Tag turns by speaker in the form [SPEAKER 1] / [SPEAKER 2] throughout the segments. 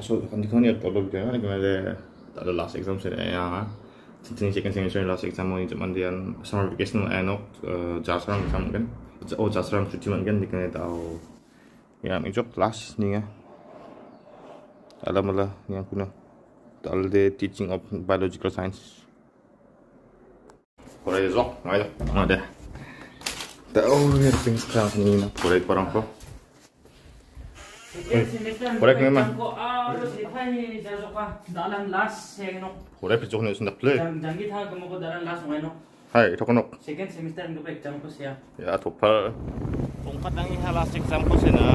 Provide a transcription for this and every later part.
[SPEAKER 1] so kan di kan ya tolong dia kan ada last exam sih ya Sini second semester last exam mau cuman dia summer vacation enok jasram exam kan jasram cuti man kan dikenai tahu ya minjok kelas nih ya alamala yang kuna all the teaching of biological science Korea zok ada tahu ya things kan ini na Korea parang ko Korea memang Korea pecah nih sudah play Hai tokonok
[SPEAKER 2] second semester ng exam ko siya
[SPEAKER 1] ya topal tongkat ang last exam ko sina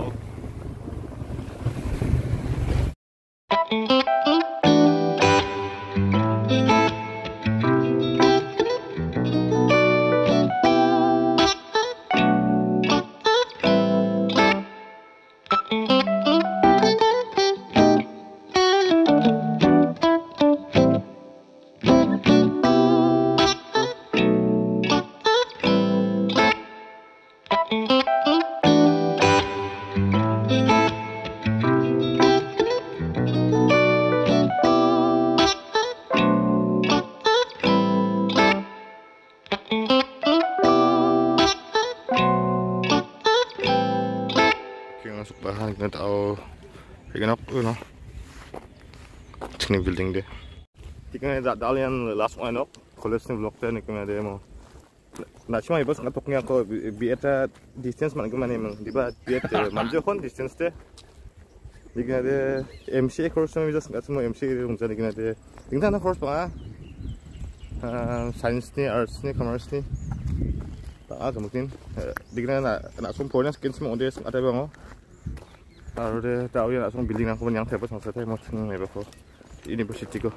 [SPEAKER 1] masuk bahan kita tahu kayak no sini building deh kita dalian last one up college ni vlog ni kami ada mau nak cuma ibas ngatoknya aku biar distance mana kemana emang di bawah biar manjau kon distance deh kita ada MC course ni just ngat semua MC untuk jadi kita ada kita ada course apa science ni arts ni commerce ni tak mungkin kita nak sumpunya skin semua dia ada bang Ada tahu ya langsung building aku yang terbaik masa saya mau cengang level ko university ko.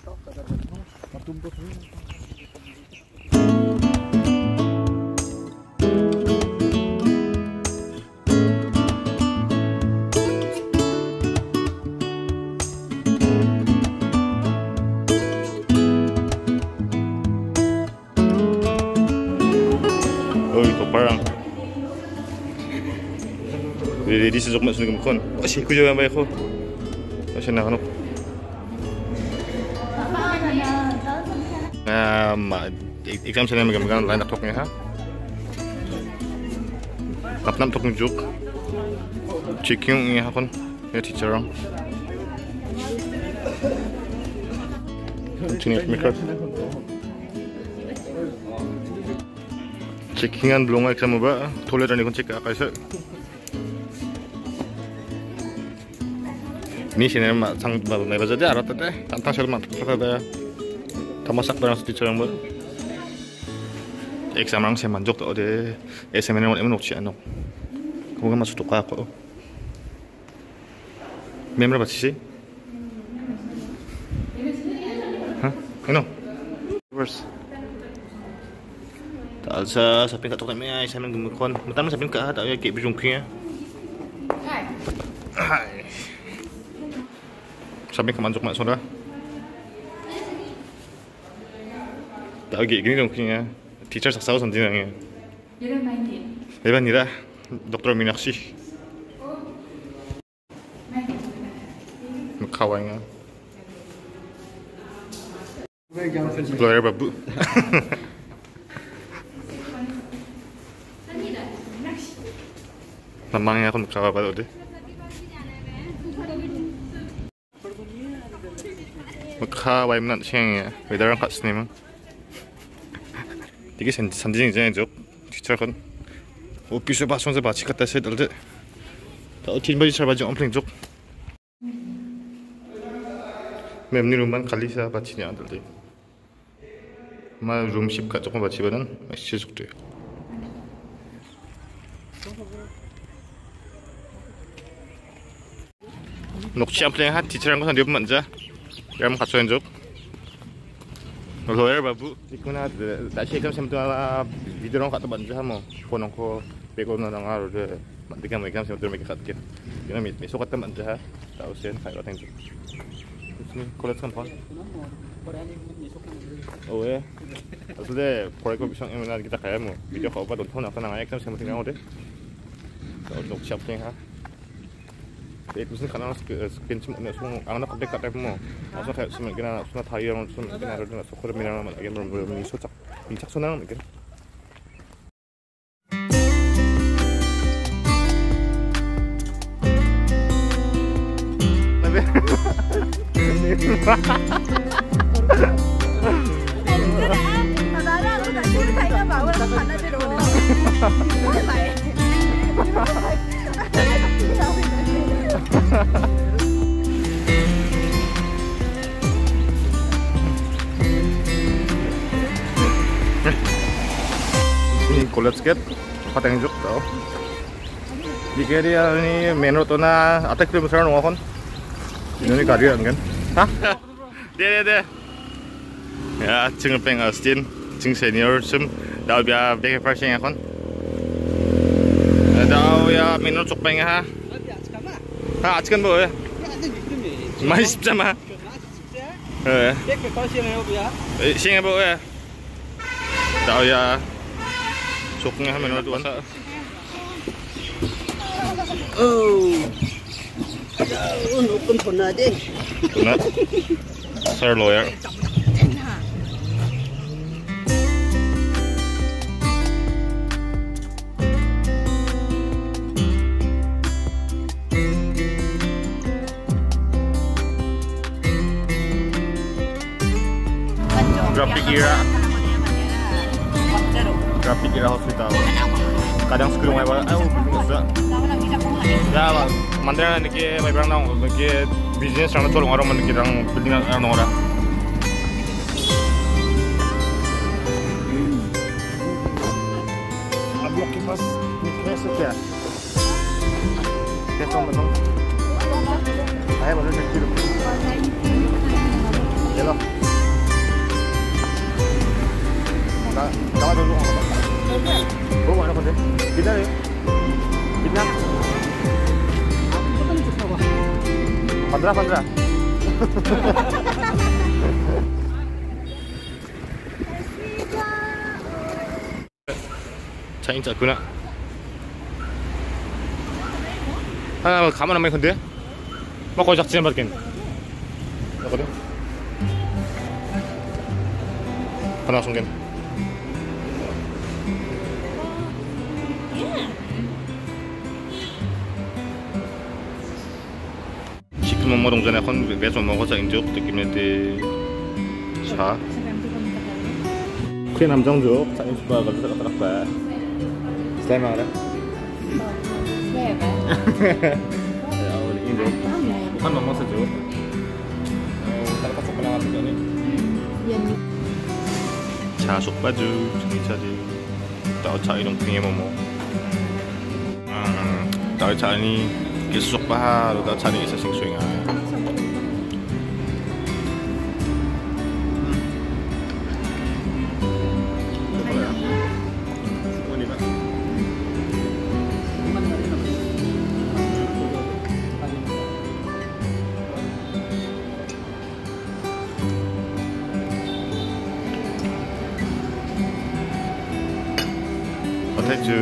[SPEAKER 1] Oh itu parang. Di sejak masuk ke kon. Masih ku juga bayar ko. Masih nak anok. Exam saya megang lain toknya ha. Napnam tok njuk. Checking ya kon. Ya teacher orang. Sini mikro. Checkingan belum exam ba. Toleran kon check akaisa. Ini sih nih sang baru nih baca dia rata deh, tantang selama rata deh, termasuk barang teacher yang baru. Exam orang saya manjok tuh deh, SMA yang emang uci anak, kamu kan masuk tuh aku. Member apa sih? Hah? Ini? Reverse. Tak usah, sampai kat tukar ni, saya main gemukon. Mentang sampai kat tak ya kayak berjungkingnya. Hai. Sampai ke manjuk mak saudara. Tak lagi gini dong kayaknya. Teacher saksa sendiri nangnya. Lepas ni dah, Dr. Minakshi. Makawanya. Gloria babu. Namanya aku makawa pada deh. Maka waim nak siang ya, beda orang kat sini mah. Tiga sanding je jok, teacher kan. Office bahasa saya baca kata saya dah. Tak tin baju saya baju ampling jok. Memang ni rumah kali saya baca ni ada deh. Ma room ship kat jok baca badan, masih jok tu. Nok ampling hat teacher aku sendiri manja. Kamu kacauin jok. Lawyer babu. Ikuna tak sih kamu semua video orang kat tempat je mau. Phone aku pekon orang ngaruh deh. Nanti kamu ikam semua mereka kat kit. Kena besok kat tempat je. Tahu sih kayak orang tu. Ini kolat sampah. Oh ya. Maksudnya proyek bisa yang mana kita kayak mau. Video kau apa tonton apa nang ikam semua tinggal deh. Tahu nok siap ni ha. 무슨 가나 스킨 좀 송 아나 컨택 같아 뭐 아서 가면 그냥 수나 타이어 좀 그냥 그러나 소코르미랑 막 이게 뭐 소착 인착 소나는 이게 ini college skate pateng juk tau di dia ini main road na attack kilometer no kon ini karian kan hah dia ya cing peng Austin cing senior sim dau bia beke passing kon dau ya main road cuk peng ha 아직은 뭐야? 많이 쉽잖아. 예. 시행해 보야. 나야. 조금 하면 어디 왔다.
[SPEAKER 3] Nukun thona de.
[SPEAKER 1] Thona. Sir lawyer. Graphic Era Hospital. Kadang sekelung ay ba? Ayo, bisa. Ya, mandira niki may barang nang niki business rang tolong orang niki rang building rang ora. Ablo kipas nikres ya. Ketong betul. Ayo boleh sekilo. Hello. 나와 줘. 너무 많아 근데. 기다려. 기다려. 반드라. 차인 작구나. 하나 가만 안 근데. 막 거기 작지는 받겠네. 나거든. 하나 송겐. Mau dong sana kan biasa mau kau injuk tekimnya di sah. Kue namjang juk, saya coba kalau kita terang bah. Selain mana? Ya, ini injuk. Bukan ngomong sejuk. Kalau kau suka lewat juga nih. Casuk baju, jadi tahu cari dong punya momo. Tahu cari ini. Kisuk bah, lu tahu cari isa sing swing ah. Potato.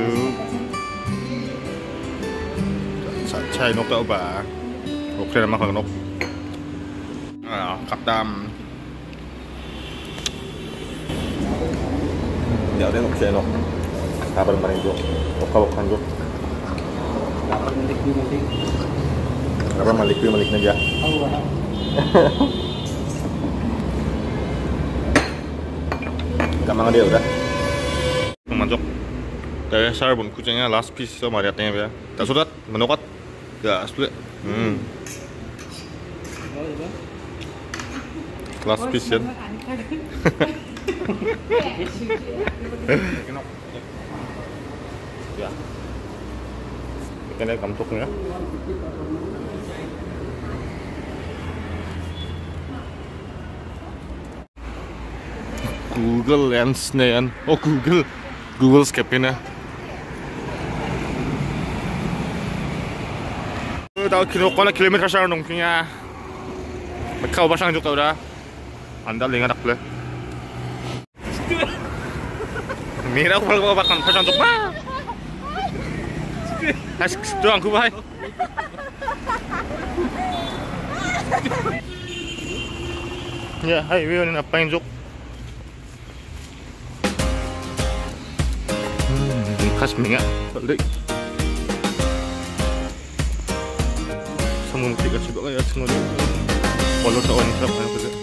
[SPEAKER 1] Chai nốc tao bà ok là mắc nốc cắt đam giờ đến nốc chai nốc kabar paling juk lokal juk kabar malik aja gampang dia udah manjok dari sarbon kucingnya last piece sama mariatnya ya tak sudah menokot ya asli last piece ya ya kita lihat kamtuknya Google Lens-nya kan oh Google Scape-nya tahu kilometer siya nung kanya magkau ba siyang juk tau da andal linga dakle mira ko pala ba kan pa siyang juk ba has doang ko ba Ya, hai, wewe ngapain Zuk? Khas minyak, balik. Sama mesti kasih juga ya semua. Kalau tak orang serap kan tu.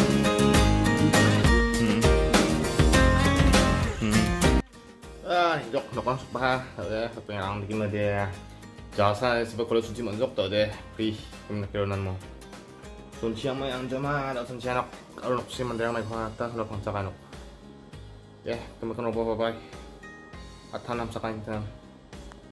[SPEAKER 1] Dok, dok langsung bah, ya, apa yang bikin dia. Jasa sebab kalau suci manjok tak deh, pri, kena keronan mo. Suci yang yang jama, tak suci anak, kalau nak sih mandang naik mata, kalau pangsa kanok. Ya, kemakan apa bye. At hanam sa kanya.